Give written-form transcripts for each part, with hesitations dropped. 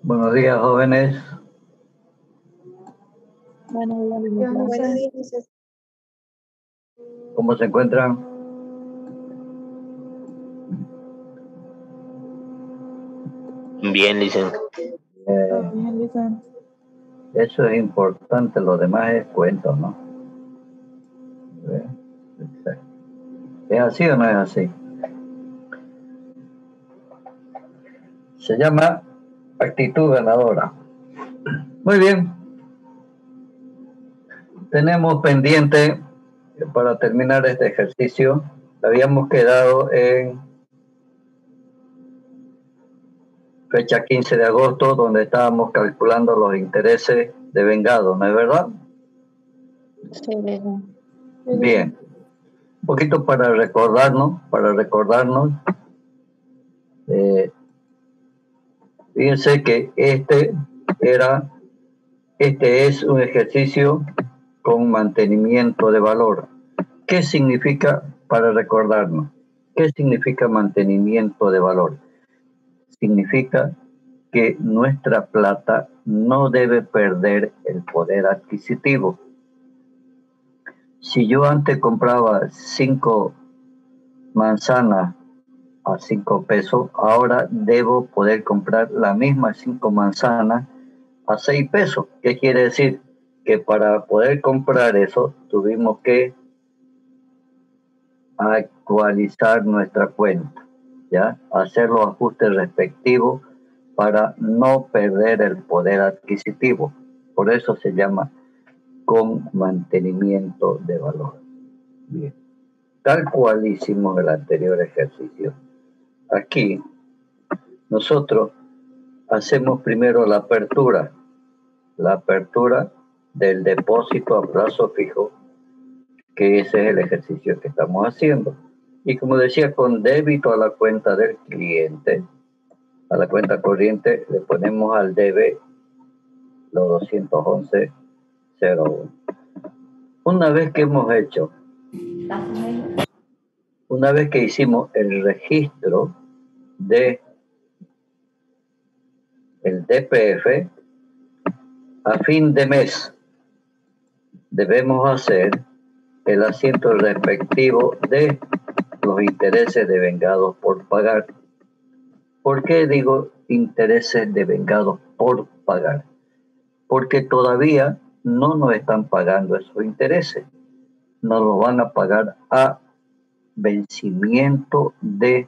Buenos días, jóvenes. Buenos días. ¿Cómo se encuentran? Bien, licenciado. Bien, licenciado. Eso es importante, lo demás es cuento, ¿no? ¿Es así o no es así? Se llama actitud ganadora. Muy bien. Tenemos pendiente para terminar este ejercicio. Habíamos quedado en fecha 15 de agosto, donde estábamos calculando los intereses de vengado, ¿no es verdad? Sí. Bien. Un poquito para recordarnos. Fíjense que este es un ejercicio con mantenimiento de valor. ¿Qué significa, para recordarnos, qué significa mantenimiento de valor? Significa que nuestra plata no debe perder el poder adquisitivo. Si yo antes compraba 5 manzanas a 5 pesos, ahora debo poder comprar las mismas 5 manzanas a 6 pesos. ¿Qué quiere decir? Que para poder comprar eso tuvimos que actualizar nuestra cuenta, ¿ya? Hacer los ajustes respectivos para no perder el poder adquisitivo. Por eso se llama con mantenimiento de valor. Bien. Tal cual hicimos el anterior ejercicio. Aquí nosotros hacemos primero la apertura del depósito a plazo fijo, que ese es el ejercicio que estamos haciendo. Y como decía, con débito a la cuenta del cliente, a la cuenta corriente, le ponemos al debe los 211.01. Una vez que hicimos el registro de el DPF, a fin de mes debemos hacer el asiento respectivo de los intereses devengados por pagar. ¿Por qué digo intereses devengados por pagar? Porque todavía no nos están pagando esos intereses. Nos los van a pagar a vencimiento de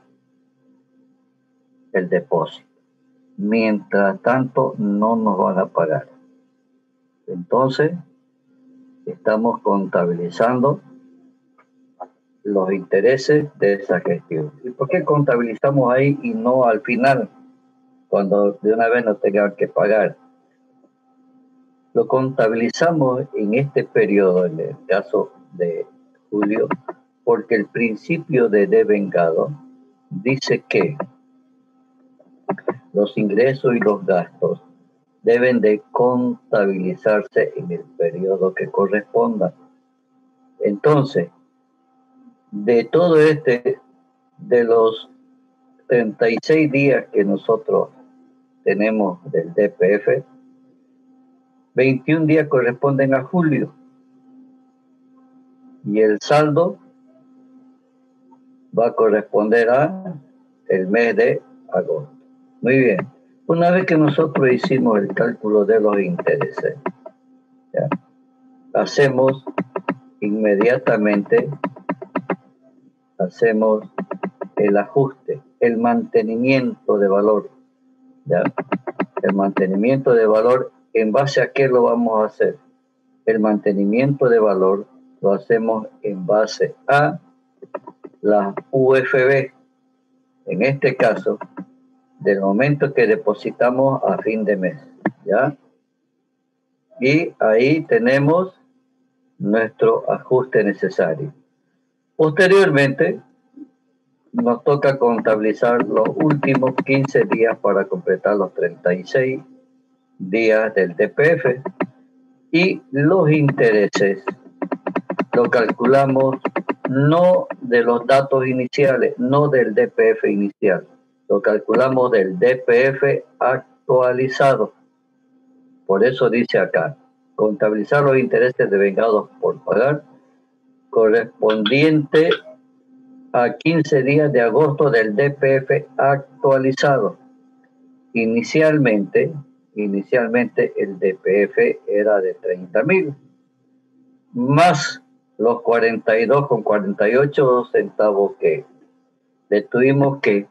el depósito. Mientras tanto, no nos van a pagar. Entonces, estamos contabilizando los intereses de esa gestión. ¿Y por qué contabilizamos ahí y no al final, cuando de una vez nos tengan que pagar? Lo contabilizamos en este periodo, en el caso de julio, porque el principio de devengado dice que los ingresos y los gastos deben de contabilizarse en el periodo que corresponda. Entonces, de todo de los 36 días que nosotros tenemos del DPF, 21 días corresponden a julio y el saldo va a corresponder a el mes de agosto. Muy bien. Una vez que nosotros hicimos el cálculo de los intereses, ¿ya? Hacemos inmediatamente el ajuste, el mantenimiento de valor, ¿ya? El mantenimiento de valor, ¿en base a qué lo vamos a hacer? El mantenimiento de valor lo hacemos en base a la UFB, en este caso, del momento que depositamos a fin de mes, ¿ya? Y ahí tenemos nuestro ajuste necesario. Posteriormente, nos toca contabilizar los últimos 15 días para completar los 36 días del DPF, y los intereses lo calculamos no de los datos iniciales, no del DPF inicial, lo calculamos del DPF actual. actualizado. Por eso dice acá, contabilizar los intereses devengados por pagar correspondiente a 15 días de agosto del DPF actualizado. Inicialmente el DPF era de 30,000 más los 42,48 centavos que le tuvimos que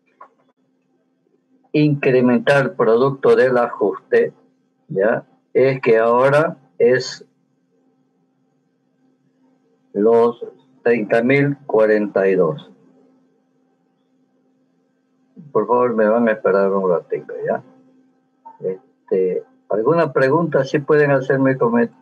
incrementar producto del ajuste, ya es que ahora es los 30,042. Por favor, me van a esperar un ratito, ¿ya? ¿Alguna pregunta? Sí pueden hacerme comentarios.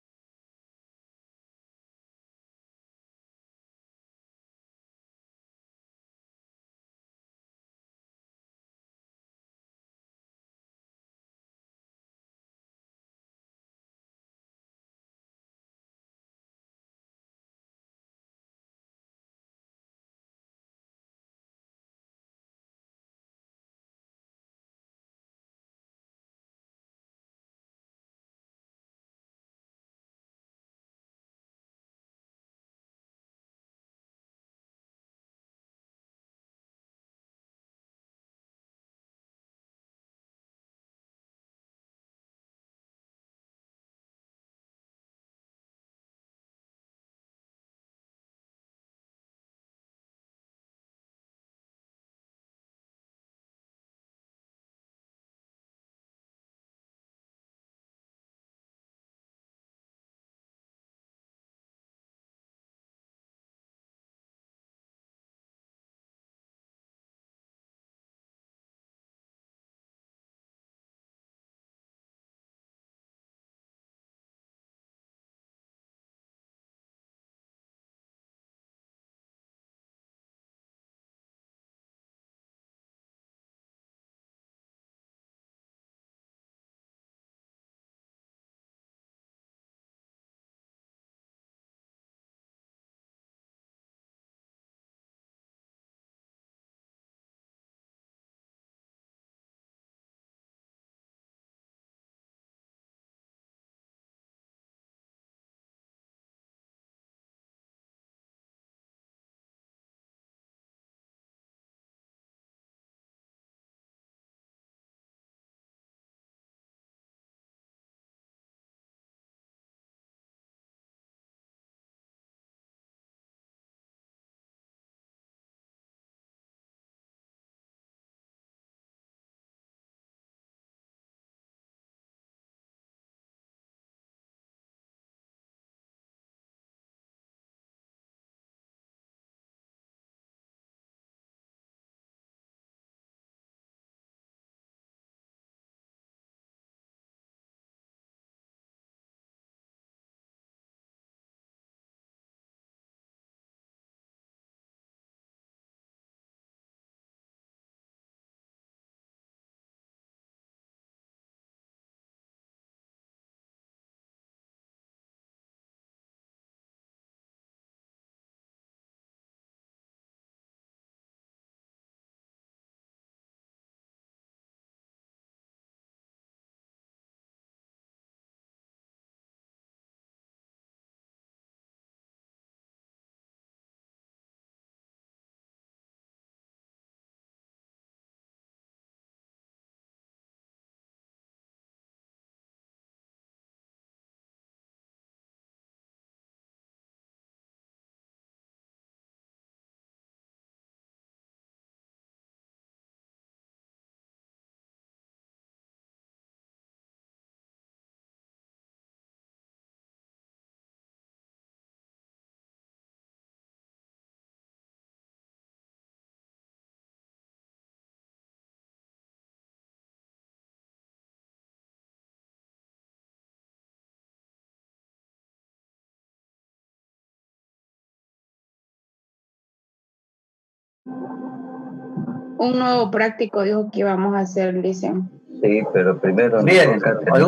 Un nuevo práctico dijo que íbamos a hacer, dicen. Sí, pero primero... Bien,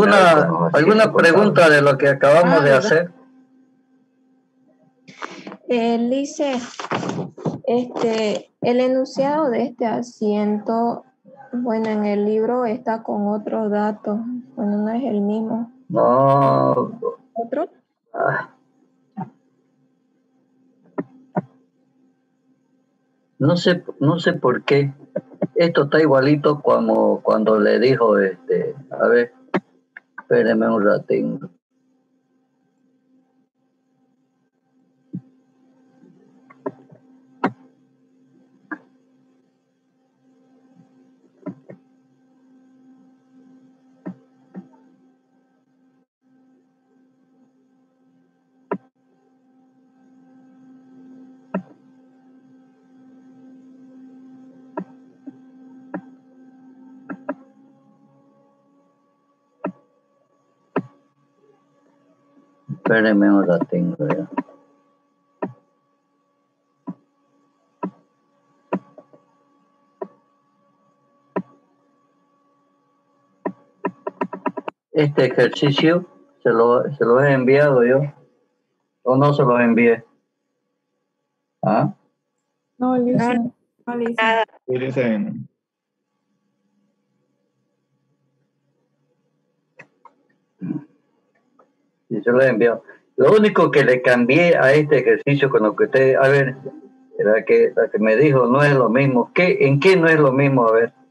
¿alguna pregunta de lo que acabamos de hacer? Dice, el enunciado de este asiento Bueno, en el libro está con otros datos. Bueno, no es el mismo. No. ¿Otro? No sé por qué. Esto está igualito como cuando le dijo, a ver, espérenme un ratín. Espérenme un ratín, ¿verdad? Este ejercicio se lo he enviado yo, o no se los envié. ¿Ah? No, listen. No, Lisa. Sí, dicen. Sí, se lo he enviado. Lo único que le cambié a este ejercicio con lo que usted, a ver, la que me dijo no es lo mismo. ¿En qué no es lo mismo? A ver.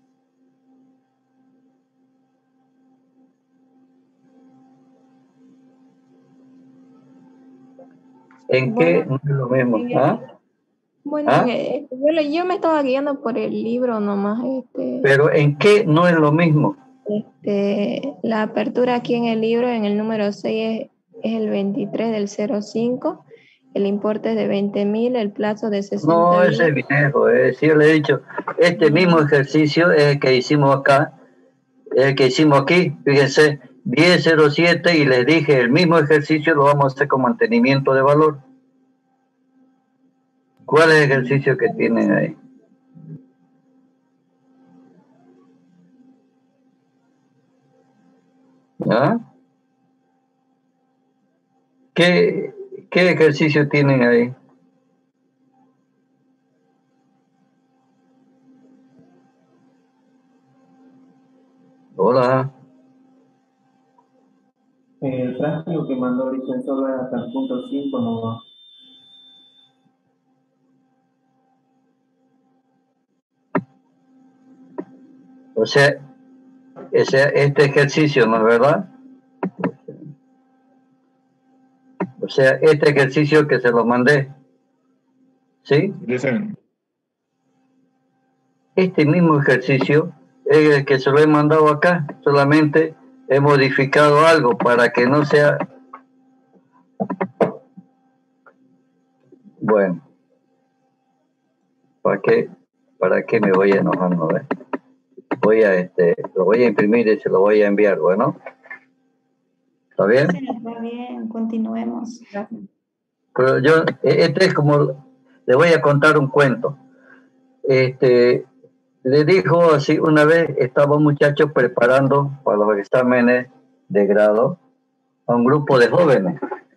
¿En qué no es lo mismo? ¿Ah? Bueno, ¿Ah? yo me estaba guiando por el libro nomás. Pero ¿en qué no es lo mismo? La apertura aquí en el libro, en el número 6, es el 23 del 05. El importe es de 20.000, el plazo de 60 No, días. ese es viejo. Sí, yo le he dicho, este mismo ejercicio es el que hicimos acá, es el que hicimos aquí. Fíjense, 10.07 y les dije, el mismo ejercicio lo vamos a hacer con mantenimiento de valor. ¿Cuál es el ejercicio que tienen ahí? ¿Ah? ¿Qué ejercicio tienen ahí? Hola. El gráfico que mandó ahorita solo era hasta el punto 5 nomás. O sea, este ejercicio, ¿no es verdad? O sea, este ejercicio que se lo mandé, ¿sí? Dicen. Este mismo ejercicio es el que se lo he mandado acá, solamente he modificado algo para que no sea... Bueno, ¿para qué me voy enojando? Lo voy a imprimir y se lo voy a enviar, bueno. ¿Está bien? Sí, está bien, continuemos. Gracias. Pero yo, este es como, le voy a contar un cuento. Le dijo así, una vez estaba un muchacho preparando para los exámenes de grado a un grupo de jóvenes.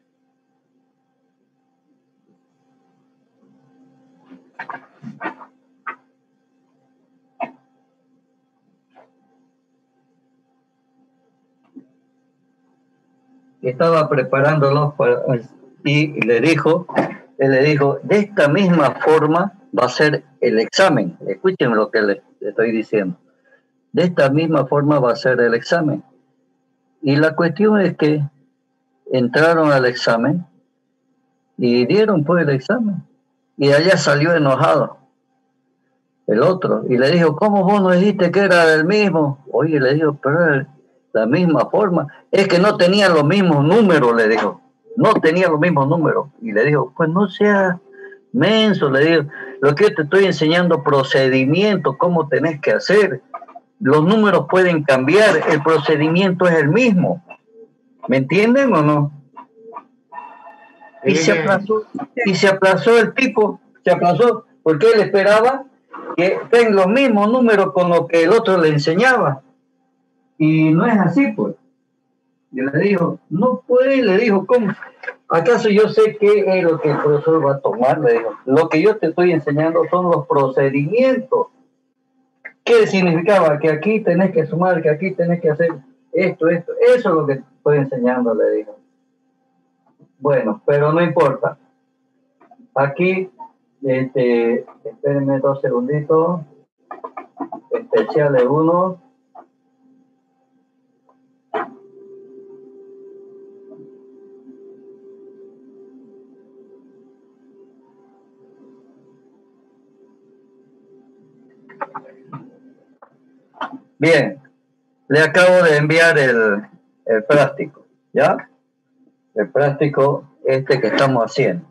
Estaba preparándolos y él le dijo, de esta misma forma va a ser el examen. Escuchen lo que le estoy diciendo. De esta misma forma va a ser el examen. Y la cuestión es que entraron al examen y dieron pues el examen. Y allá salió enojado el otro y le dijo, ¿cómo vos no dijiste que era el mismo? Oye, le dijo, pero es la misma forma. Es que no tenía los mismos números, le dijo. No tenía los mismos números. Y le dijo, pues no sea menso, le digo. Lo que yo te estoy enseñando, procedimiento, cómo tenés que hacer. Los números pueden cambiar, el procedimiento es el mismo. ¿Me entienden o no? Y se aplazó el tipo, se aplazó, porque él esperaba que tengan los mismos números con lo que el otro le enseñaba. Y no es así, pues. Y le dijo, no puede, le dijo, ¿cómo? ¿Acaso yo sé qué es lo que el profesor va a tomar? Le dijo, lo que yo te estoy enseñando son los procedimientos. ¿Qué significaba? Que aquí tenés que sumar, que aquí tenés que hacer esto. Eso es lo que estoy enseñando, le digo. Bueno, pero no importa. Aquí, espérenme 2 segunditos. Especiales 1. Bien, le acabo de enviar el práctico, ¿ya? El práctico que estamos haciendo.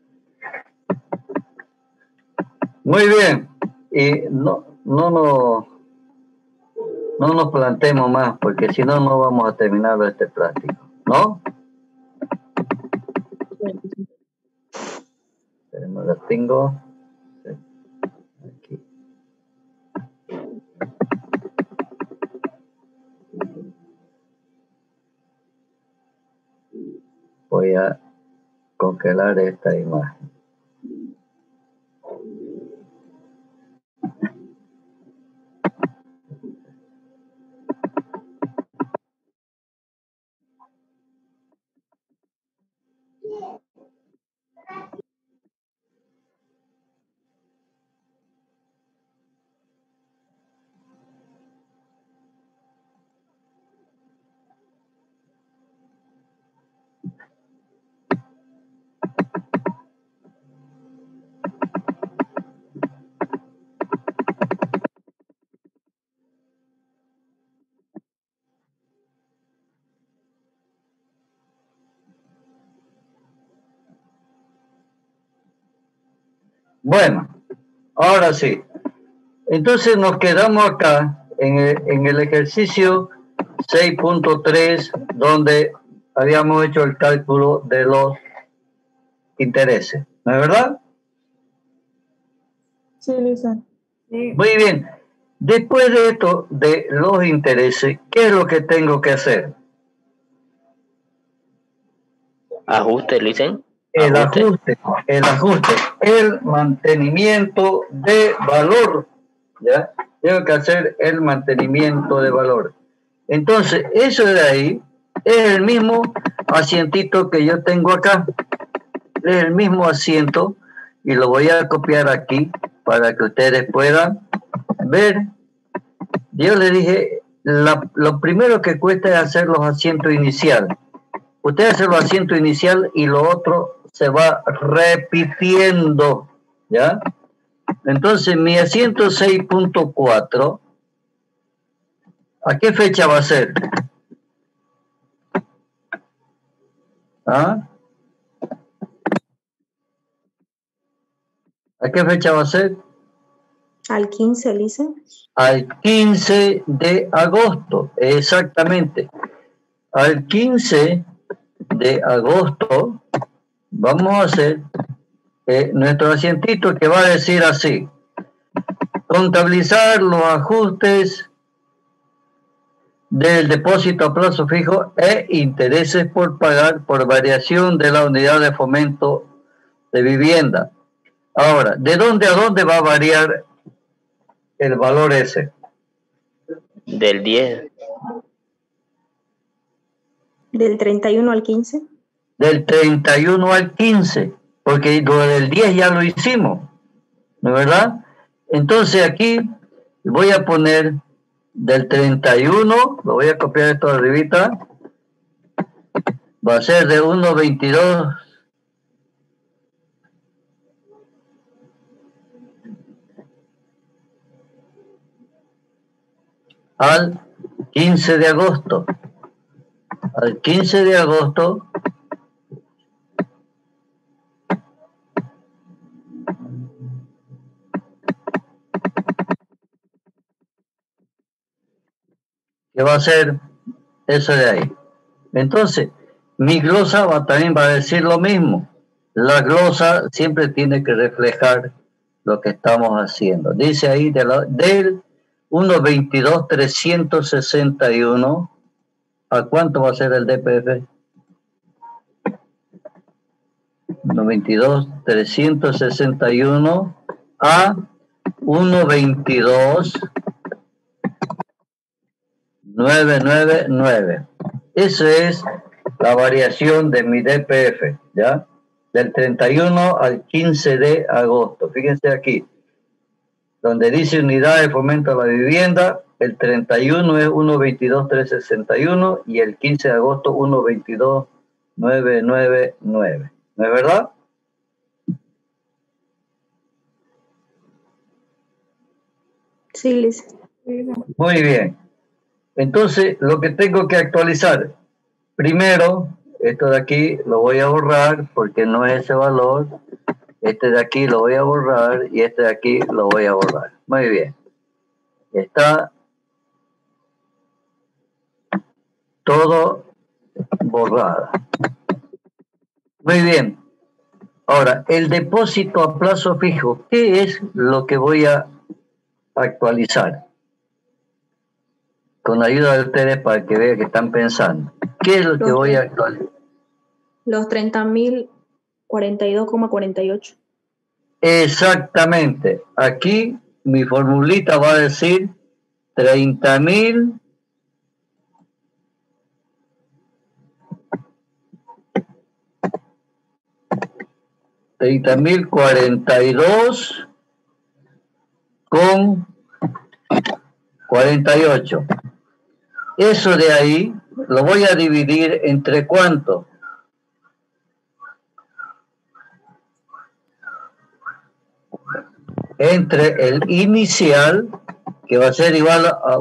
Muy bien, y no nos planteemos más, porque si no, no vamos a terminar este práctico, ¿no? Pero la tengo aquí. Voy a congelar esta imagen. Bueno, ahora sí. Entonces nos quedamos acá en el ejercicio 6.3, donde habíamos hecho el cálculo de los intereses, ¿no es verdad? Sí, Lisa. Sí. Muy bien. Después de esto, de los intereses, ¿qué es lo que tengo que hacer? Ajuste, dicen. El ajuste, el mantenimiento de valor, ¿ya? Tengo que hacer el mantenimiento de valor. Entonces, eso de ahí es el mismo asientito que yo tengo acá. Es el mismo asiento y lo voy a copiar aquí para que ustedes puedan ver. Yo les dije, lo primero que cuesta es hacer los asientos iniciales. Usted hace los asientos inicial y lo otro se va repitiendo, ¿ya? Entonces, mi asiento 6.4, ¿a qué fecha va a ser? ¿Ah? ¿A qué fecha va a ser? Al 15, Lisa. Al 15 de agosto, exactamente. Al 15 de agosto vamos a hacer nuestro asientito que va a decir así: contabilizar los ajustes del depósito a plazo fijo e intereses por pagar por variación de la unidad de fomento de vivienda. Ahora, ¿de dónde a dónde va a variar el valor ese? Del 10. Del 31 al 15. Del 31 al 15, porque lo del 10 ya lo hicimos, ¿no es verdad? Entonces aquí voy a poner del 31, lo voy a copiar esto arribita, va a ser de 1.22 al 15 de agosto. Al 15 de agosto que va a ser eso de ahí. Entonces, mi glosa también va a decir lo mismo. La glosa siempre tiene que reflejar lo que estamos haciendo. Dice ahí del 1.22.361, ¿a cuánto va a ser el DPF? 1.22.361 a 1.22 999. Esa es la variación de mi DPF, ¿ya? Del 31 al 15 de agosto. Fíjense aquí, donde dice unidad de fomento a la vivienda, el 31 es 122.361 y el 15 de agosto 122.999. ¿No es verdad? Sí, Liz. Muy bien. Entonces, lo que tengo que actualizar, primero, esto de aquí lo voy a borrar porque no es ese valor. Este de aquí lo voy a borrar y este de aquí lo voy a borrar. Muy bien. Está todo borrado. Muy bien. Ahora, el depósito a plazo fijo, ¿qué es lo que voy a actualizar? Con la ayuda de ustedes para que vean que están pensando. ¿Qué es lo que voy a actualizar? Los 30.042,48. Exactamente. Aquí mi formulita va a decir 30.000 30.042 con 48. Eso de ahí lo voy a dividir entre ¿cuánto? Entre el inicial, que va a ser igual a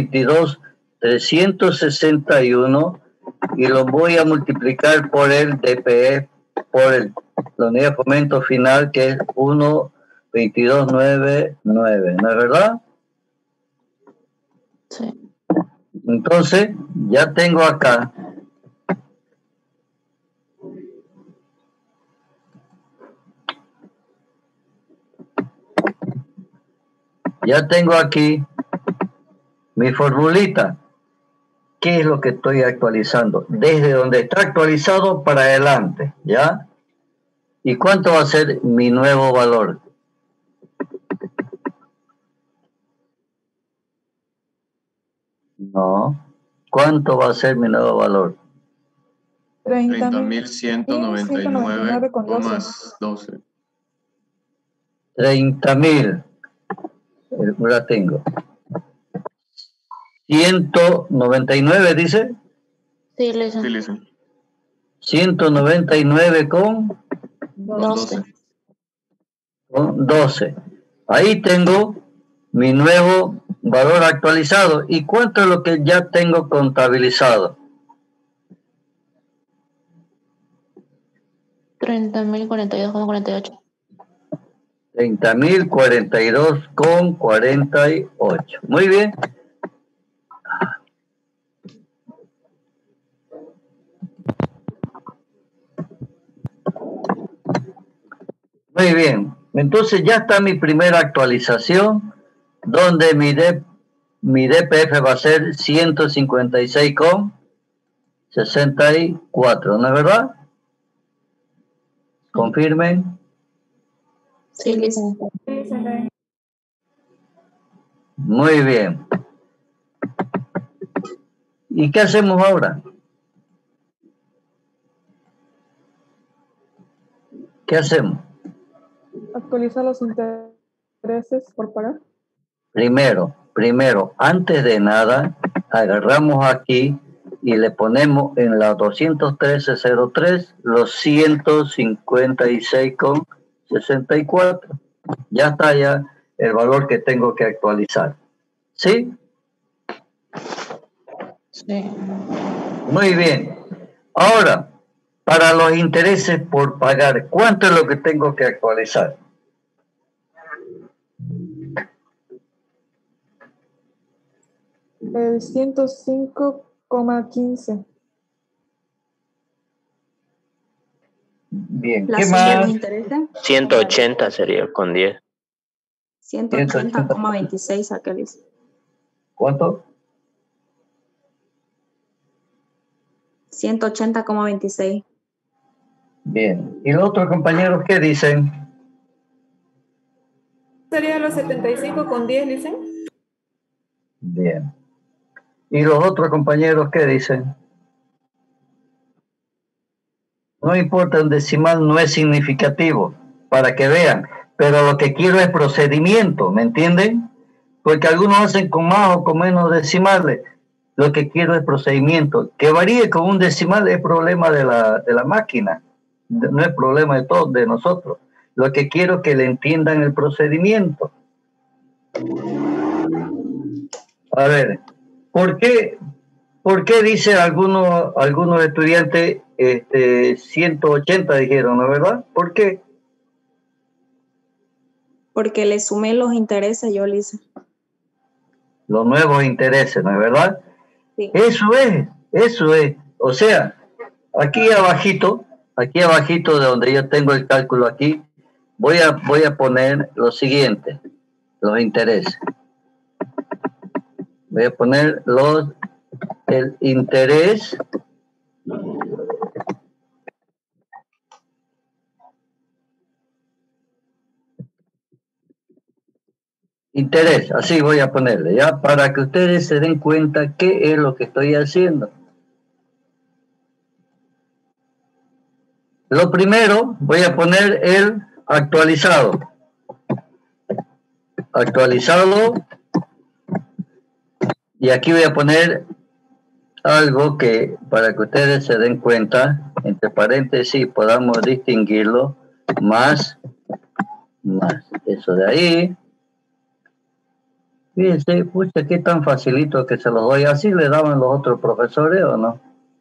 122.361, y lo voy a multiplicar por el DPE, por la unidad de fomento final, que es 122.999, ¿no es verdad? Sí. Entonces, ya tengo acá aquí mi formulita. ¿Qué es lo que estoy actualizando? Desde donde está actualizado para adelante, ¿ya? ¿Y cuánto va a ser mi nuevo valor? No. ¿Cuánto va a ser mi nuevo valor? 30.199,12. 30.000. La tengo. 199, dice. Sí, Lisa. Sí, Lisa. 199 con 12. 12. Ahí tengo mi nuevo valor actualizado. ¿Y cuánto es lo que ya tengo contabilizado? 30.042,48. 30.042,48. Muy bien. Muy bien. Entonces ya está mi primera actualización, donde mi DPF va a ser 156,64, ¿no es verdad? Confirmen. Sí, Liz. Muy bien. ¿Y qué hacemos ahora? ¿Qué hacemos? Actualiza los intereses por pagar. Primero, antes de nada, agarramos aquí y le ponemos en la 213.03 los 156,64. Ya está ya el valor que tengo que actualizar. ¿Sí? Sí. Muy bien. Ahora, para los intereses por pagar, ¿cuánto es lo que tengo que actualizar? El 105,15. Bien, La ¿qué suma de los más? intereses. 180 sería con 10. 180,26, acá Liz. ¿Cuánto? 180,26. Bien. ¿Y los otros compañeros qué dicen? Sería los 75,10, dicen. Bien. ¿Y los otros compañeros qué dicen? No importa, un decimal no es significativo, para que vean, pero lo que quiero es procedimiento, ¿me entienden? Porque algunos hacen con más o con menos decimales. Lo que quiero es procedimiento. Que varíe con un decimal es problema de la máquina, no es problema de todos, de nosotros. Lo que quiero es que le entiendan el procedimiento. A ver, ¿por qué dice algunos estudiantes 180 dijeron, ¿no es verdad? ¿Por qué? Porque le sumé los intereses, yo le hice. Los nuevos intereses, ¿no es verdad? Sí. Eso es. O sea, aquí abajito de donde yo tengo el cálculo aquí, voy a poner lo siguiente, los intereses. Voy a poner el interés así voy a ponerle, ya, para que ustedes se den cuenta qué es lo que estoy haciendo. Lo primero, voy a poner el actualizado. Y aquí voy a poner algo que, para que ustedes se den cuenta, entre paréntesis, podamos distinguirlo, más, eso de ahí. Fíjense, pucha, qué tan facilito que se los doy. ¿Así le daban los otros profesores o no?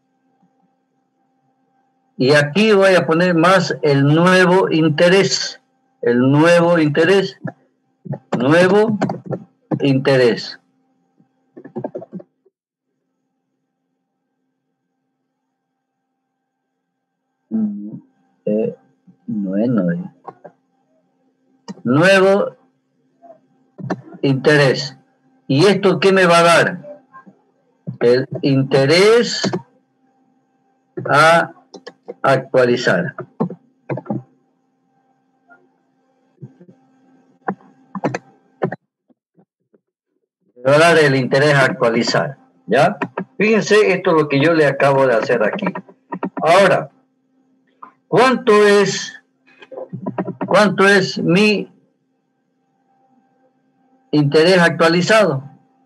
Y aquí voy a poner más el nuevo interés. Nuevo interés. Nuevo interés. ¿Y esto qué me va a dar? El interés a actualizar. Me va a dar el interés a actualizar. ¿Ya? Fíjense, esto es lo que yo le acabo de hacer aquí. Ahora, ¿cuánto es mi interés actualizado?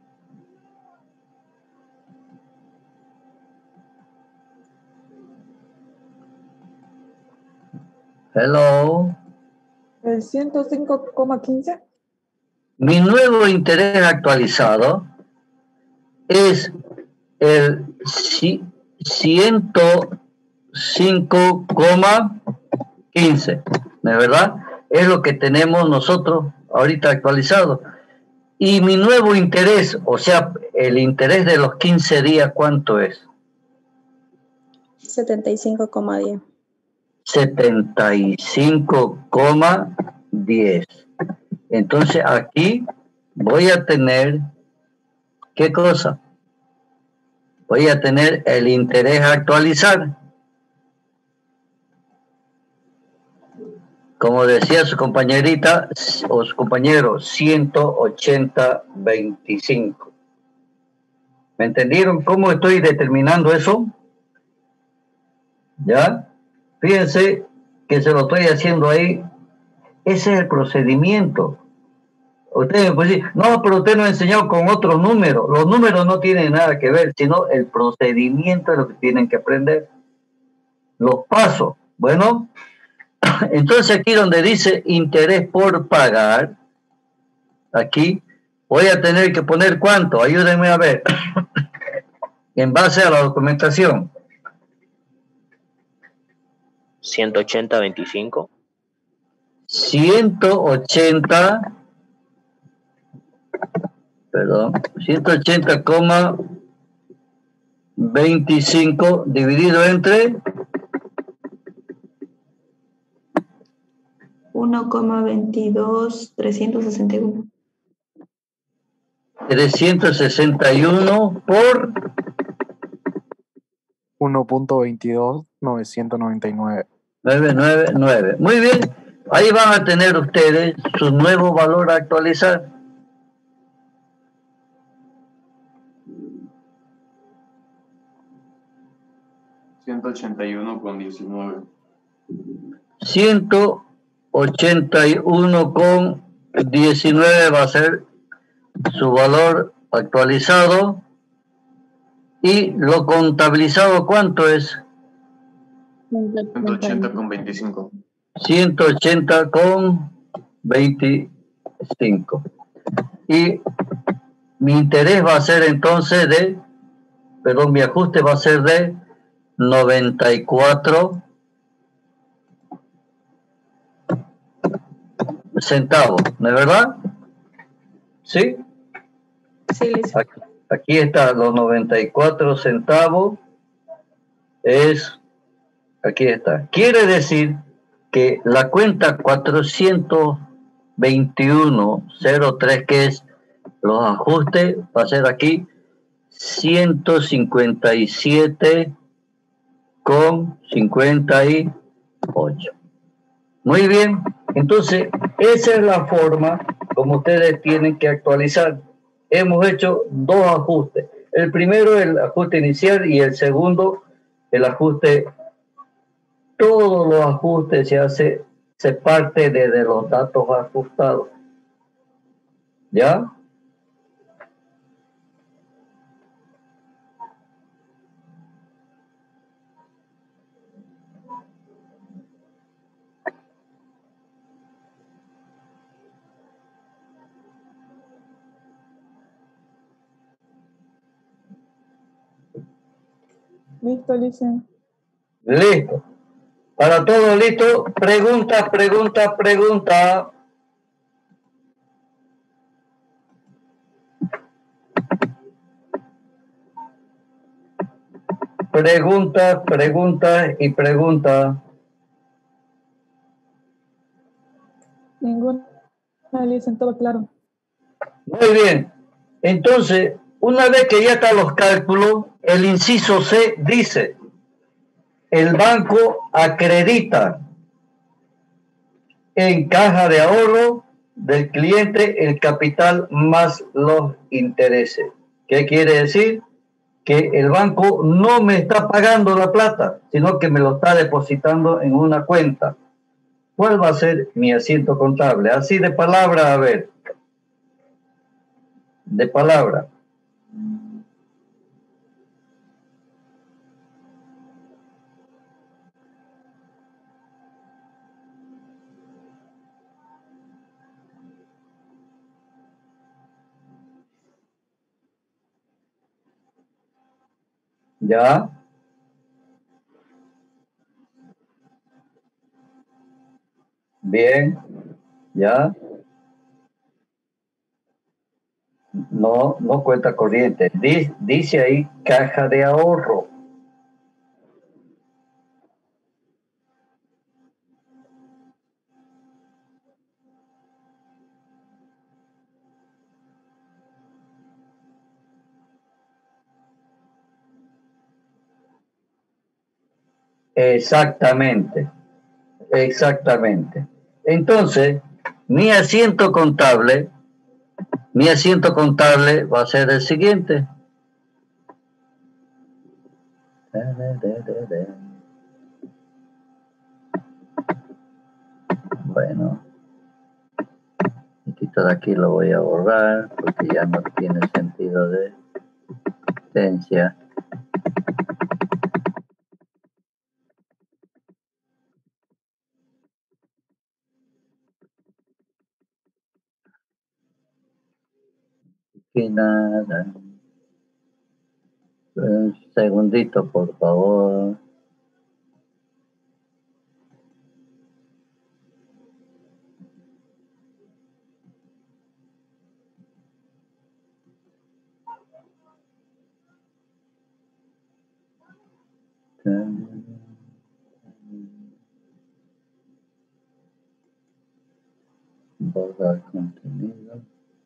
Hello. El 105,15. Mi nuevo interés actualizado es el 105,15, ¿no es verdad? Es lo que tenemos nosotros ahorita actualizado. Y mi nuevo interés, o sea, el interés de los 15 días, ¿cuánto es? 75,10. 75,10. Entonces aquí voy a tener, ¿qué cosa? Voy a tener el interés a actualizar. Como decía su compañerita o su compañero, 180,25. ¿Me entendieron cómo estoy determinando eso? ¿Ya? Fíjense que se lo estoy haciendo ahí. Ese es el procedimiento. Usted me puede decir, no, pero usted nos ha enseñado con otros números. Los números no tienen nada que ver, sino el procedimiento es lo que tienen que aprender. Los pasos. Bueno, entonces aquí donde dice interés por pagar, aquí voy a tener que poner cuánto. Ayúdenme a ver. En base a la documentación. 180,25. 180,25 dividido entre 1,22,361. 361 por 1.22.999. 999. Muy bien, ahí van a tener ustedes su nuevo valor a actualizar. 181,19. 181,19 va a ser su valor actualizado. ¿Y lo contabilizado cuánto es? 180,25. 180,25. Y mi interés va a ser entonces mi ajuste va a ser de 94 centavos, ¿no es verdad? ¿Sí? Sí, Lisa. Aquí está los 94 centavos. Aquí está. Quiere decir que la cuenta 421.03, que es los ajustes, va a ser aquí 157,58. Muy bien. Entonces, esa es la forma como ustedes tienen que actualizar. Hemos hecho dos ajustes. El primero, el ajuste inicial, y el segundo, el ajuste. Todos los ajustes se parte desde los datos ajustados. ¿Ya? Listo, Lisa. Listo. Para todo listo. Pregunta. Pregunta. Ninguna, Lisa, todo claro. Muy bien. Entonces, una vez que ya están los cálculos, el inciso C dice: el banco acredita en caja de ahorro del cliente el capital más los intereses. ¿Qué quiere decir? Que el banco no me está pagando la plata, sino que me lo está depositando en una cuenta. ¿Cuál va a ser mi asiento contable? Así de palabra, a ver. De palabra. ¿Ya? Bien. ¿Ya? No cuenta corriente. Dice ahí caja de ahorro. Exactamente. Entonces, mi asiento contable va a ser el siguiente. Bueno, esto de aquí lo voy a borrar porque ya no tiene sentido de existencia. Y nada. Un segundito, por favor. Borrar contenido.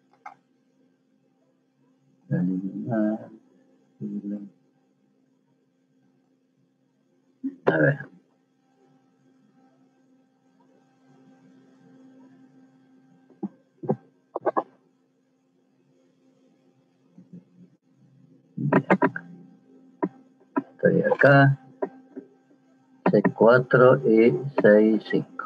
Eliminar. A ver. Estoy acá. 4 y 6, 5.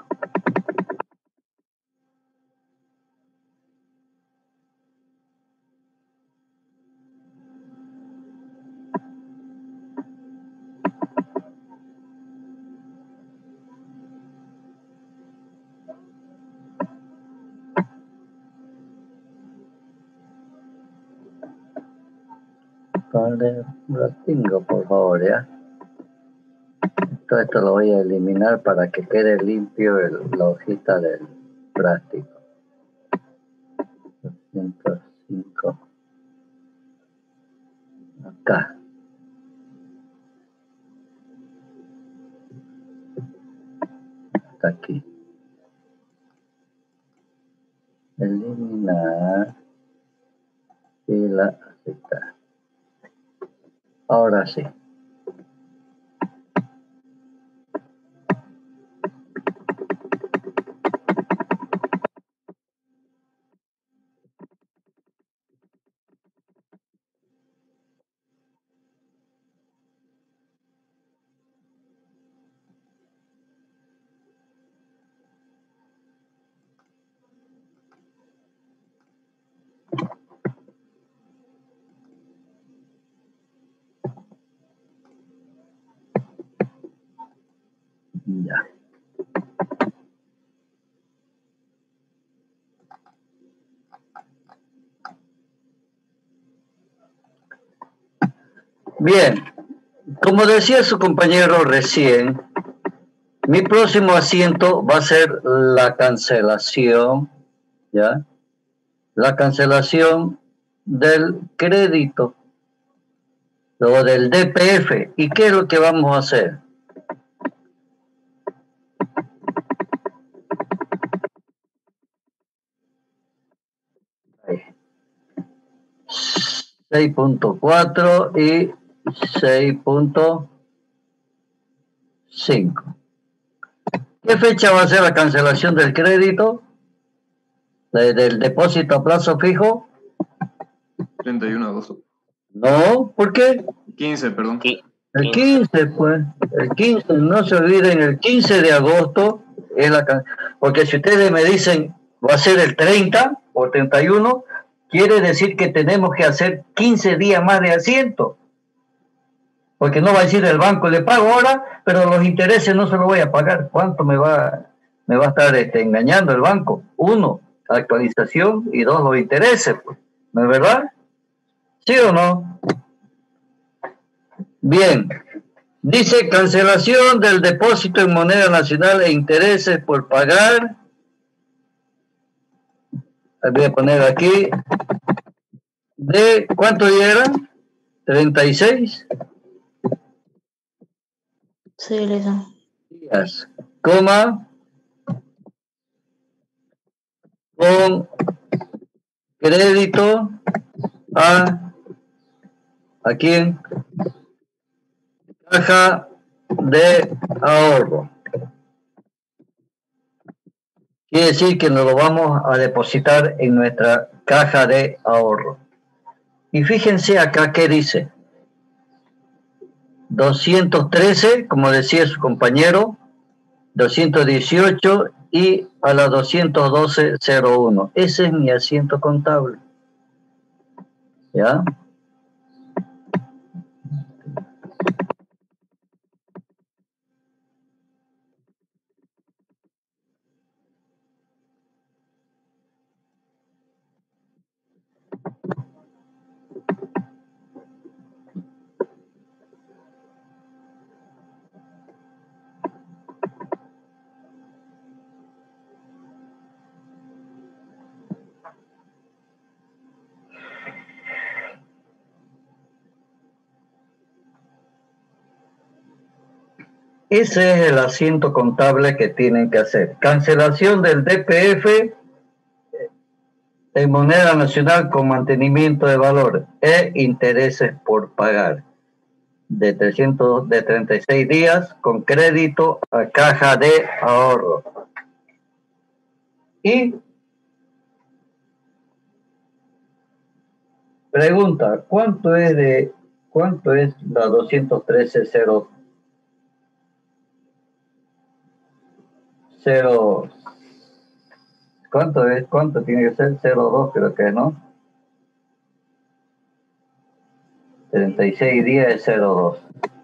Lo tengo, por favor, ya. Todo esto lo voy a eliminar para que quede limpio la hojita del práctico. 205. Acá. Hasta aquí. Eliminar. Y la aceptar. Ahora sí. Ya. Bien, como decía su compañero recién, mi próximo asiento va a ser la cancelación, ¿ya? La cancelación del crédito o del DPF. ¿Y qué es lo que vamos a hacer? Ahí. 6.4 y 6.5. ¿Qué fecha va a ser la cancelación del crédito? Del depósito a plazo fijo. 31 de agosto. No, ¿por qué? 15, perdón. El 15, pues. El 15, no se olviden, el 15 de agosto es porque si ustedes me dicen va a ser el 30 o 31, quiere decir que tenemos que hacer 15 días más de asiento. Porque no va a decir el banco, le pago ahora, pero los intereses no se los voy a pagar. ¿Cuánto me va a estar engañando el banco? 1, actualización, y 2, los intereses, pues. ¿No es verdad? ¿Sí o no? Bien. Dice cancelación del depósito en moneda nacional e intereses por pagar. Voy a poner aquí. ¿De cuánto eran? 36 Sí, Lisa. días, coma, con crédito ¿a quién? Caja de ahorro. Quiere decir que nos lo vamos a depositar en nuestra caja de ahorro. Y fíjense acá qué dice. 213, como decía su compañero, 218 y a la 212.01. Ese es mi asiento contable. ¿Ya? Ese es el asiento contable que tienen que hacer. Cancelación del DPF en moneda nacional con mantenimiento de valor e intereses por pagar de 36 días con crédito a caja de ahorro. Y pregunta, ¿cuánto es la 213.0? 0, ¿cuánto es? ¿Cuánto tiene que ser? 0,2 creo que, ¿no? 36 días es 0,2.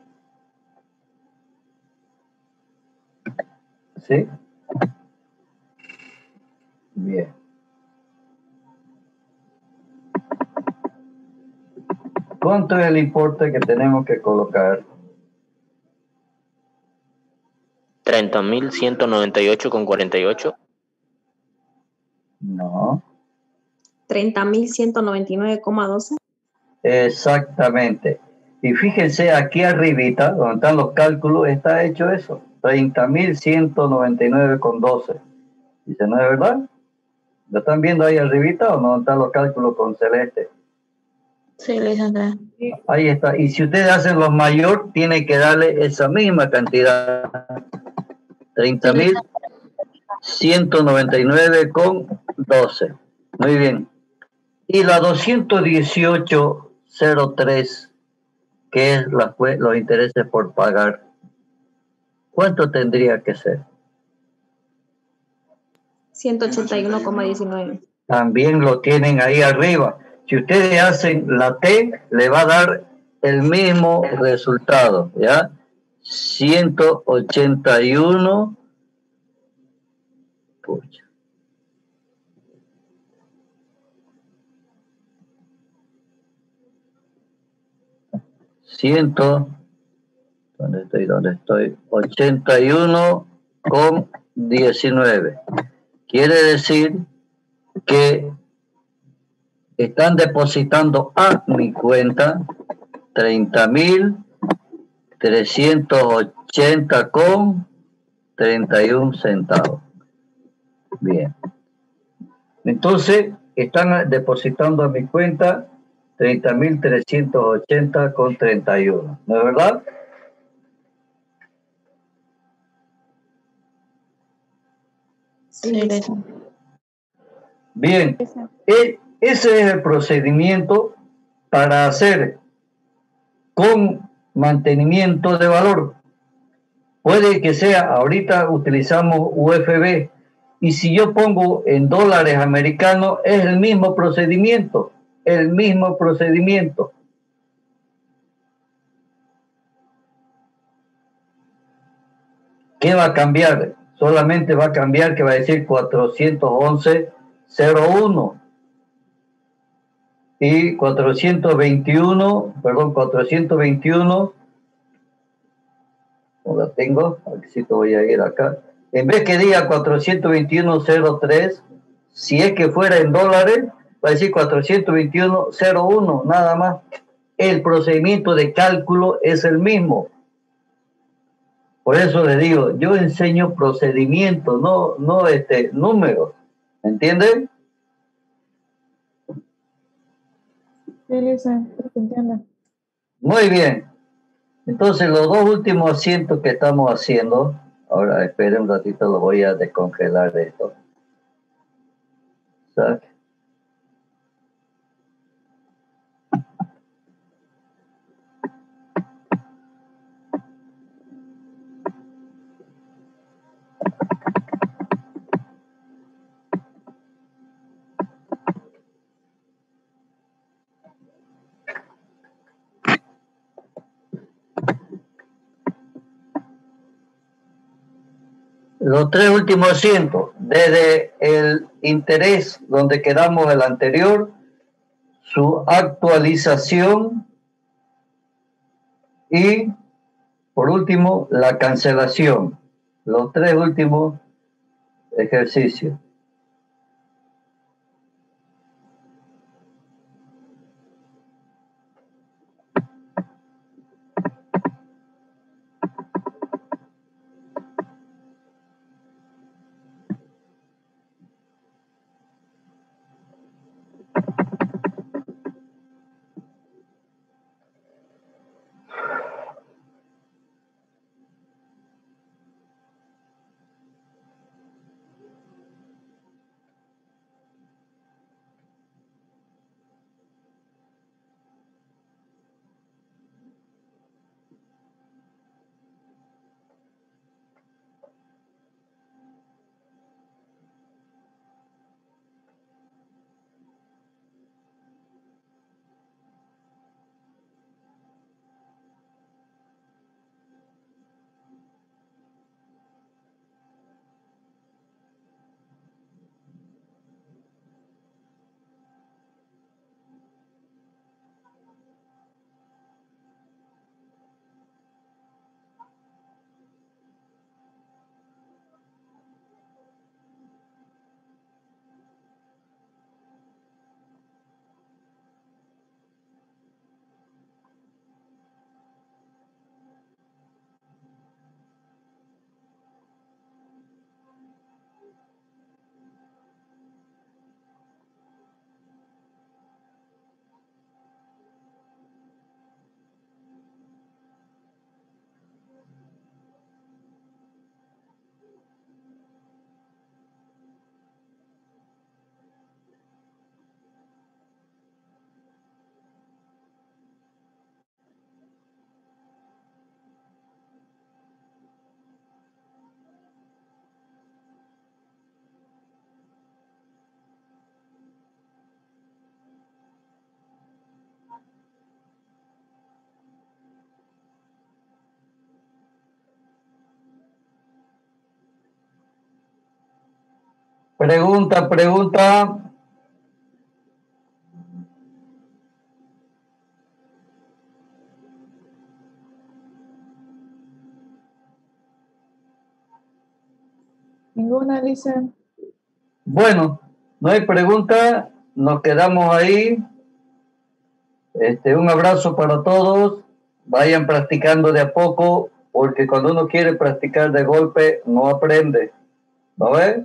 ¿Sí? Bien. ¿Cuánto es el importe que tenemos que colocar? 30.198,48. No. 30.199,12. Exactamente. Y fíjense aquí arribita, donde están los cálculos, está hecho eso. 30.199,12. Dice, ¿no es verdad? ¿Lo están viendo ahí arribita o no están los cálculos con celeste? Sí, licenciada. Ahí está. Y si ustedes hacen los mayor, tiene que darle esa misma cantidad. 30.199,12. Muy bien. Y la 218,03, que es los intereses por pagar, ¿cuánto tendría que ser? 181,19. También lo tienen ahí arriba. Si ustedes hacen la T, le va a dar el mismo resultado, ¿ya? 181. Pucha. ¿Dónde estoy? 81,19. Quiere decir que están depositando a mi cuenta 30.380,31 centavos. Bien. Entonces, están depositando a mi cuenta 30.380,31. ¿No es verdad? Sí, licenciada. Bien. Ese es el procedimiento para hacer con mantenimiento de valor. Puede que sea, ahorita utilizamos UFB, y si yo pongo en dólares americanos, es el mismo procedimiento, ¿Qué va a cambiar? Solamente va a cambiar que va a decir 411,01 y 421, no la tengo, aquí sí te voy a ir acá. En vez que diga 421,03, si es que fuera en dólares, va a decir 421,01, nada más. El procedimiento de cálculo es el mismo. Por eso le digo, yo enseño procedimientos, no números. ¿Entienden? Sí, Lisa, que te entienda. Muy bien. Entonces, los dos últimos asientos que estamos haciendo, ahora esperen un ratito, lo voy a descongelar de esto. ¿Sabes? Los tres últimos asientos, desde el interés donde quedamos el anterior, su actualización y, por último, la cancelación. Los tres últimos ejercicios. Pregunta. Ninguna, Alicia. Bueno, no hay pregunta, nos quedamos ahí. Un abrazo para todos. Vayan practicando de a poco, porque cuando uno quiere practicar de golpe, no aprende. ¿No ves?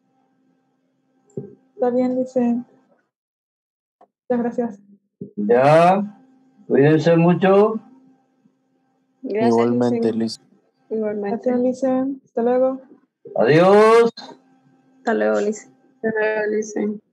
Está bien, dice. Muchas gracias. Ya, cuídense mucho. Gracias, Igualmente, Licen. Liz. Igualmente. Gracias, Alicia. Hasta luego. Adiós. Hasta luego, Licen. Hasta luego, Licen.